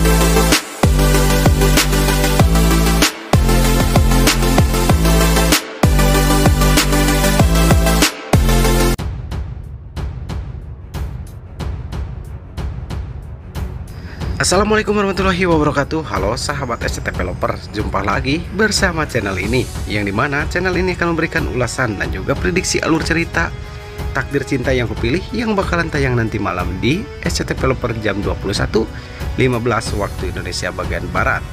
Assalamualaikum warahmatullahi wabarakatuh. Halo sahabat SCT Developer, jumpa lagi bersama channel ini, yang dimana channel ini akan memberikan ulasan dan juga prediksi alur cerita Takdir Cinta Yang Kupilih yang bakalan tayang nanti malam di SCT Developer jam 21.15 waktu Indonesia bagian Barat.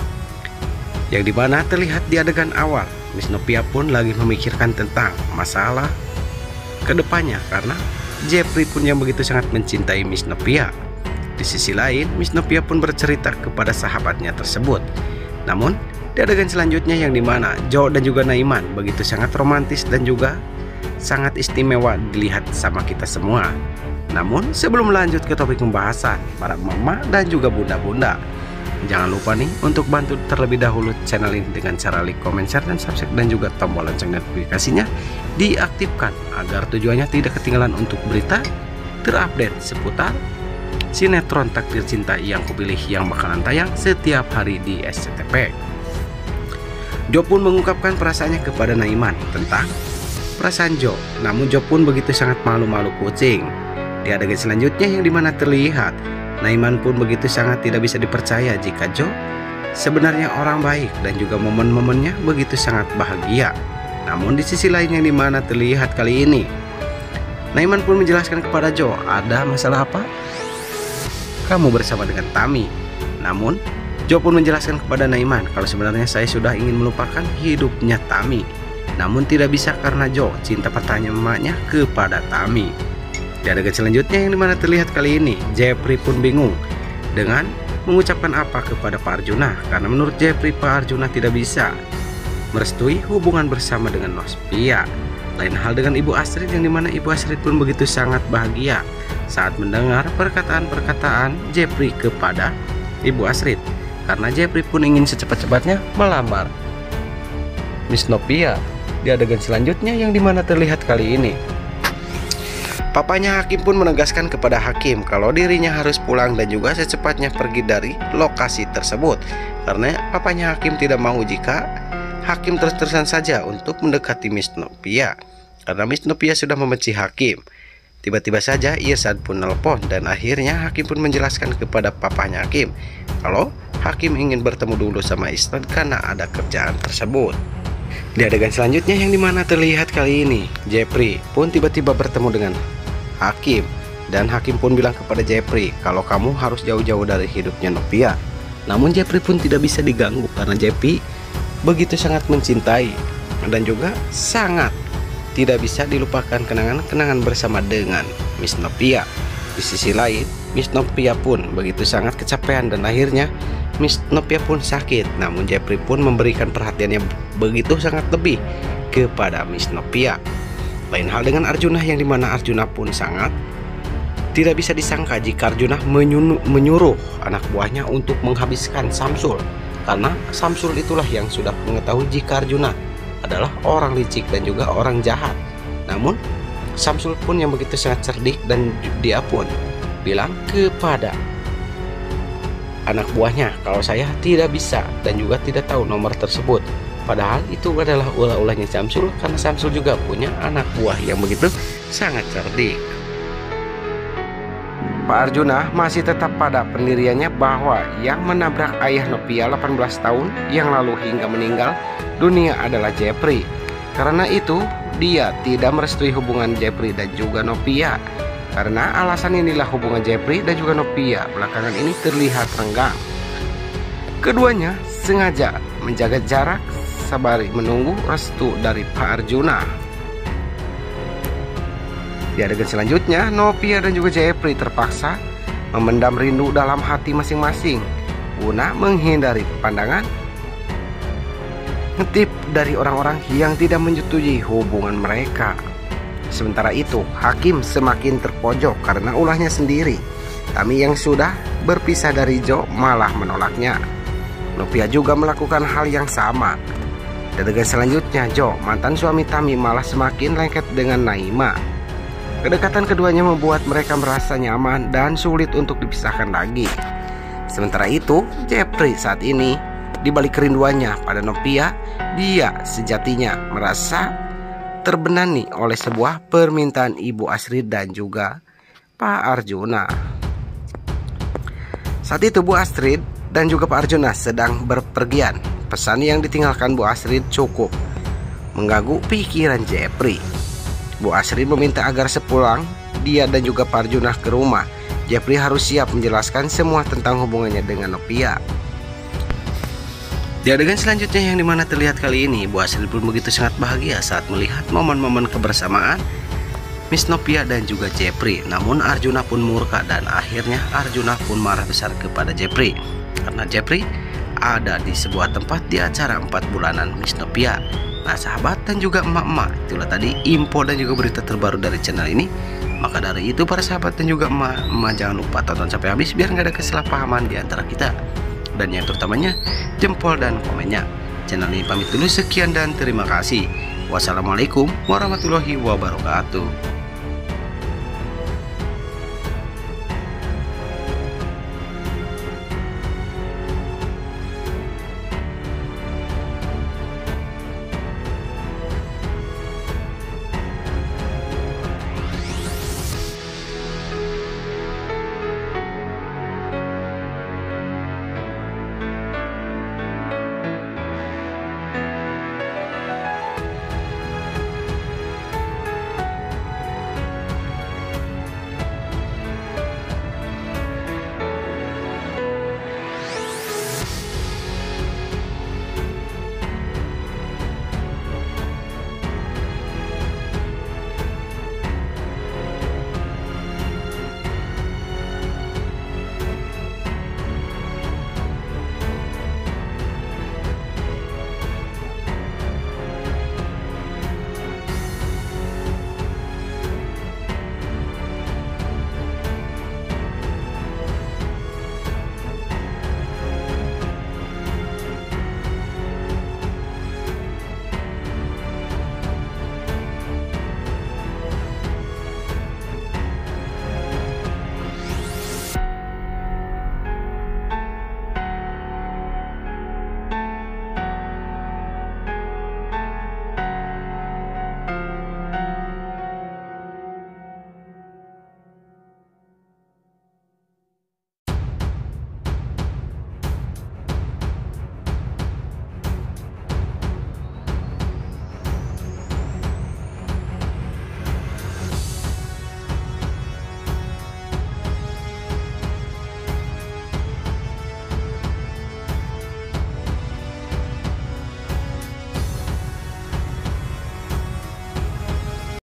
Yang dimana terlihat di adegan awal, Miss Nopia pun lagi memikirkan tentang masalah kedepannya, karena Jeffrey pun yang begitu sangat mencintai Miss Nopia. Di sisi lain, Miss Nopia pun bercerita kepada sahabatnya tersebut. Namun, di adegan selanjutnya yang dimana Jo dan juga Naiman begitu sangat romantis dan juga sangat istimewa dilihat sama kita semua. Namun, sebelum lanjut ke topik pembahasan, para mama dan juga bunda-bunda, jangan lupa nih untuk bantu terlebih dahulu channel ini dengan cara like, comment, share, dan subscribe, dan juga tombol lonceng notifikasinya diaktifkan agar tujuannya tidak ketinggalan untuk berita terupdate seputar sinetron Takdir Cinta Yang Kupilih yang bakalan tayang setiap hari di SCTV. Jo pun mengungkapkan perasaannya kepada Naiman tentang perasaan Jo. Namun Jo pun begitu sangat malu-malu kucing. Di adegan selanjutnya yang dimana terlihat Naiman pun begitu sangat tidak bisa dipercaya jika Jo sebenarnya orang baik dan juga momen-momennya begitu sangat bahagia. Namun di sisi lain yang dimana terlihat kali ini Naiman pun menjelaskan kepada Jo, ada masalah apa? Kamu bersama dengan Tami. Namun Jo pun menjelaskan kepada Naiman kalau sebenarnya saya sudah ingin melupakan hidupnya Tami, namun tidak bisa karena Jo cinta pertanyaannya kepada Tami. Di adegan selanjutnya yang dimana terlihat kali ini Jeffrey pun bingung dengan mengucapkan apa kepada Pak Arjuna, karena menurut Jeffrey Pak Arjuna tidak bisa merestui hubungan bersama dengan Nopia. Lain hal dengan Ibu Astrid yang dimana Ibu Astrid pun begitu sangat bahagia saat mendengar perkataan-perkataan Jeffrey kepada Ibu Astrid, karena Jeffrey pun ingin secepat-cepatnya melamar Miss Nopia. Di adegan selanjutnya yang dimana terlihat kali ini papanya Hakim pun menegaskan kepada Hakim kalau dirinya harus pulang dan juga secepatnya pergi dari lokasi tersebut, karena papanya Hakim tidak mau jika Hakim terus-terusan saja untuk mendekati Miss Nopia, karena Miss Nopia sudah membenci Hakim. Tiba-tiba saja ia saat pun nelpon, dan akhirnya Hakim pun menjelaskan kepada papanya Hakim kalau Hakim ingin bertemu dulu sama istri karena ada kerjaan tersebut. Di adegan selanjutnya yang dimana terlihat kali ini Jeffrey pun tiba-tiba bertemu dengan Hakim, dan Hakim pun bilang kepada Jeffrey kalau kamu harus jauh-jauh dari hidupnya Nopia. Namun Jeffrey pun tidak bisa diganggu karena Jeffrey begitu sangat mencintai dan juga sangat tidak bisa dilupakan kenangan-kenangan bersama dengan Miss Nopia. Di sisi lain, Miss Nopia pun begitu sangat kecapean dan akhirnya Miss Nopia pun sakit. Namun Jeffrey pun memberikan perhatiannya begitu sangat lebih kepada Miss Nopia. Lain hal dengan Arjuna yang dimana Arjuna pun sangat tidak bisa disangka jika Arjuna menyuruh anak buahnya untuk menghabiskan Samsul, karena Samsul itulah yang sudah mengetahui jika Arjuna adalah orang licik dan juga orang jahat. Namun Samsul pun yang begitu sangat cerdik dan dia pun bilang kepada anak buahnya kalau saya tidak bisa dan juga tidak tahu nomor tersebut. Padahal itu adalah ulah-ulahnya Samsul, karena Samsul juga punya anak buah yang begitu sangat cerdik. Pak Arjuna masih tetap pada pendiriannya bahwa yang menabrak ayah Nopia 18 tahun yang lalu hingga meninggal dunia adalah Jeffrey. Karena itu dia tidak merestui hubungan Jeffrey dan juga Nopia. Karena alasan inilah hubungan Jeffrey dan juga Nopia belakangan ini terlihat renggang. Keduanya sengaja menjaga jarak sabari menunggu restu dari Pak Arjuna. Di adegan selanjutnya, Nopia dan juga Jeffrey terpaksa memendam rindu dalam hati masing-masing guna menghindari pandangan ngintip dari orang-orang yang tidak menyetujui hubungan mereka. Sementara itu, Hakim semakin terpojok karena ulahnya sendiri. Tami yang sudah berpisah dari Jo malah menolaknya. Nopia juga melakukan hal yang sama. Di adegan selanjutnya, Jo, mantan suami Tami, malah semakin lengket dengan Naima. Kedekatan keduanya membuat mereka merasa nyaman dan sulit untuk dipisahkan lagi. Sementara itu, Jeffrey saat ini di balik kerinduannya pada Nopia, dia sejatinya merasa terbenani oleh sebuah permintaan Ibu Astrid dan juga Pak Arjuna. Saat itu Bu Astrid dan juga Pak Arjuna sedang berpergian. Pesan yang ditinggalkan Bu Astrid cukup mengganggu pikiran Jeffrey. Bu Astrid meminta agar sepulang dia dan juga Pak Arjuna ke rumah, Jeffrey harus siap menjelaskan semua tentang hubungannya dengan Nopia. Di adegan selanjutnya yang dimana terlihat kali ini, Bu Astrid pun begitu sangat bahagia saat melihat momen-momen kebersamaan Miss Nopia dan juga Jeffrey. Namun Arjuna pun murka dan akhirnya Arjuna pun marah besar kepada Jeffrey karena Jeffrey ada di sebuah tempat di acara 4 bulanan Miss Nopia. Nah sahabat dan juga emak-emak, itulah tadi info dan juga berita terbaru dari channel ini. Maka dari itu para sahabat dan juga emak-emak, jangan lupa tonton sampai habis biar nggak ada kesalahpahaman di antara kita. Dan yang terutamanya jempol dan komennya. Channel ini pamit dulu, sekian dan terima kasih. Wassalamualaikum warahmatullahi wabarakatuh.